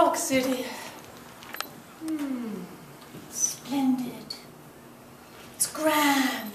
York City. Splendid. It's grand.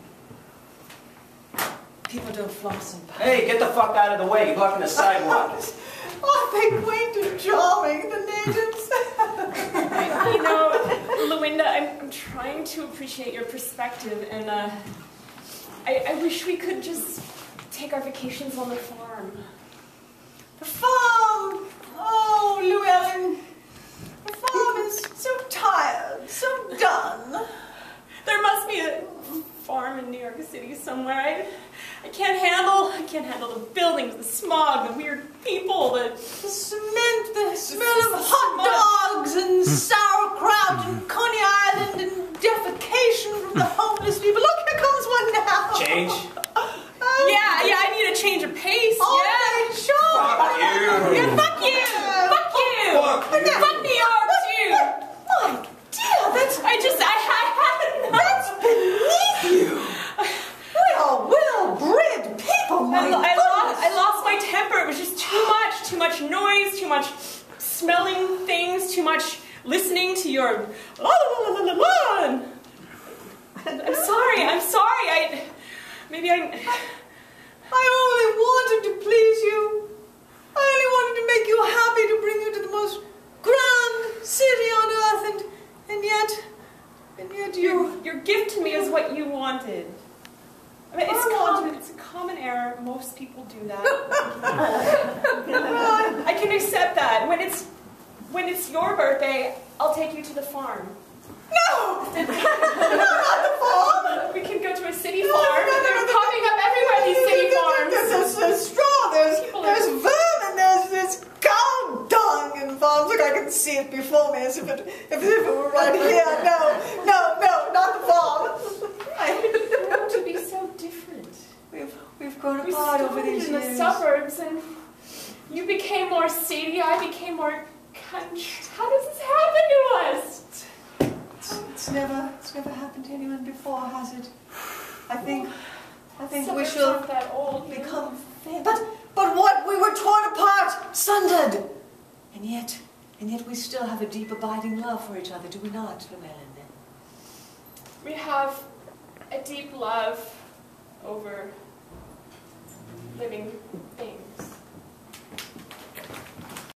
People don't floss and pay. Hey, get the fuck out of the way. You're blocking the sidewalk. Oh, they're quaint and charming, the natives. You know, Lucinda, I'm trying to appreciate your perspective, and I wish we could just take our vacations on the farm. The farm! Oh, Llewellyn. The farm is so tired, so done. There must be a farm in New York City somewhere. I can't handle the buildings, the smog, the weird people, the cement, the smell of hot dogs and sauerkraut and Coney Island and defecation from the homeless people. Look, here comes one now. Change? Yeah, I need a change of pace. Oh, yeah, sure. Fuck you. Yeah, fuck you. Fuck you. Fuck New York too. My dear, that's beneath you. We are well-bred people, my I lost my temper. It was just too much noise, too much smelling things, too much listening to your la la la la la. I'm sorry. Maybe I only wanted to please you. I only wanted to make you happy, to bring you to the most grand city on earth, and yet your gift to me is what you wanted. I mean, it's a common error. Most people do that. I can accept that. When it's your birthday, I'll take you to the farm. No! No, not the farm! We can go to a city farm. They're popping up everywhere, these city farms. There's straw, there's vermin, there's cow dung in farms. Look, I can see it before me as if it were right here. No, not the farm. I want to be so different. We've grown apart over these years. In the suburbs, and you became more seedy, I became more country. How does this happen to us? It's never happened to anyone before, has it? I think we Suburbs shall aren't that old, become famous. But what? We were torn apart, sundered, and yet we still have a deep, abiding love for each other, do we not, Llewellyn? We have a deep love over living things.